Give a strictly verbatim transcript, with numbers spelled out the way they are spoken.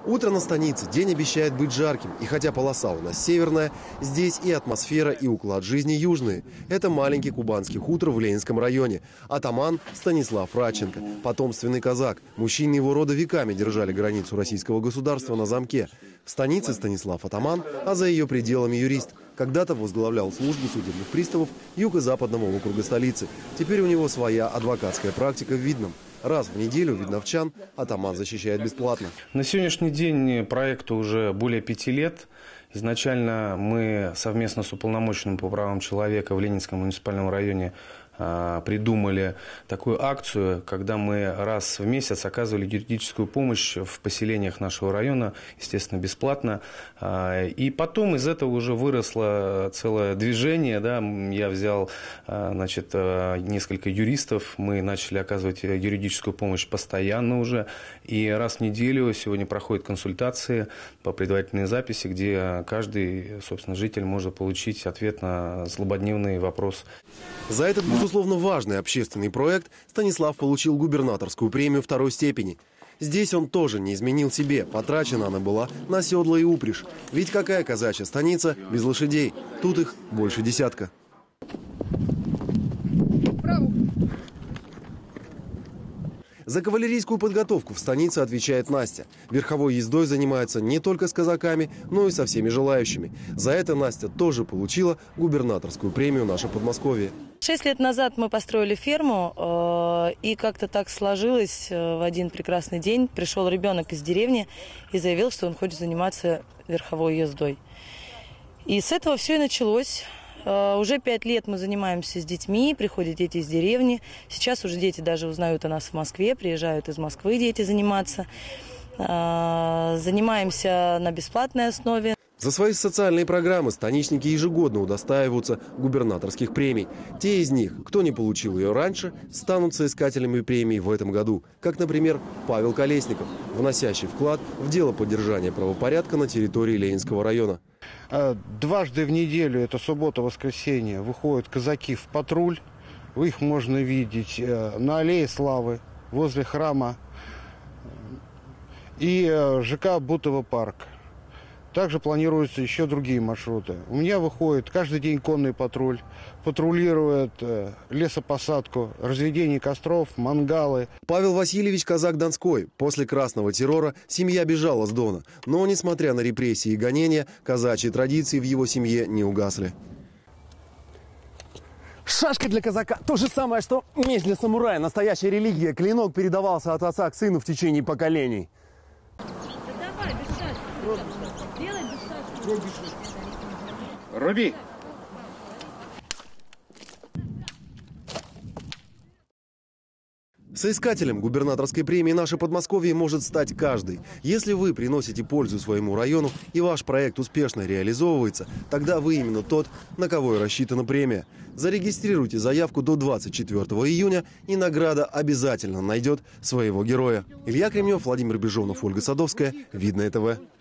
Утро на станице. День обещает быть жарким. И хотя полоса у нас северная, здесь и атмосфера, и уклад жизни южные. Это маленький кубанский хутор в Ленинском районе. Атаман Станислав Радченко. Потомственный казак. Мужчины его рода веками держали границу российского государства на замке. В станице Станислав атаман, а за ее пределами юрист. Когда-то возглавлял службу судебных приставов юго-западного округа столицы. Теперь у него своя адвокатская практика в Видном. Раз в неделю видновчан атаман защищает бесплатно. На сегодняшний день проекту уже более пяти лет. Изначально мы совместно с уполномоченным по правам человека в Ленинском муниципальном районе придумали такую акцию, когда мы раз в месяц оказывали юридическую помощь в поселениях нашего района, естественно, бесплатно. И потом из этого уже выросло целое движение. Да, я взял, значит, несколько юристов, мы начали оказывать юридическую помощь постоянно уже. И раз в неделю сегодня проходят консультации по предварительной записи, где каждый, собственно, житель может получить ответ на злободневный вопрос. За этот, безусловно, важный общественный проект Станислав получил губернаторскую премию второй степени. Здесь он тоже не изменил себе. Потрачена она была на седла и упряжь. Ведь какая казачья станица без лошадей? Тут их больше десятка. За кавалерийскую подготовку в станице отвечает Настя. Верховой ездой занимается не только с казаками, но и со всеми желающими. За это Настя тоже получила губернаторскую премию «Наше Подмосковье». Шесть лет назад мы построили ферму, и как-то так сложилось, в один прекрасный день пришел ребенок из деревни и заявил, что он хочет заниматься верховой ездой. И с этого все и началось. Уже пять лет мы занимаемся с детьми, приходят дети из деревни. Сейчас уже дети даже узнают о нас в Москве, приезжают из Москвы дети заниматься. Занимаемся на бесплатной основе. За свои социальные программы станичники ежегодно удостаиваются губернаторских премий. Те из них, кто не получил ее раньше, станут соискателями премий в этом году. Как, например, Павел Колесников, вносящий вклад в дело поддержания правопорядка на территории Ленинского района. Дважды в неделю, это суббота-воскресенье, выходят казаки в патруль. Их можно видеть на Аллее Славы, возле храма и ЖК Бутово парк. Также планируются еще другие маршруты. У меня выходит каждый день конный патруль, патрулирует лесопосадку, разведение костров, мангалы. Павел Васильевич казак Донской. После красного террора семья бежала с Дона. Но, несмотря на репрессии и гонения, казачьи традиции в его семье не угасли. Шашка для казака – то же самое, что меч для самурая. Настоящая религия. Клинок передавался от отца к сыну в течение поколений. Руби! Соискателем губернаторской премии «Наше Подмосковье» может стать каждый. Если вы приносите пользу своему району и ваш проект успешно реализовывается, тогда вы именно тот, на кого и рассчитана премия. Зарегистрируйте заявку до двадцать четвёртого июня, и награда обязательно найдет своего героя. Илья Кремнев, Владимир Бежонов, Ольга Садовская. Видное ТВ.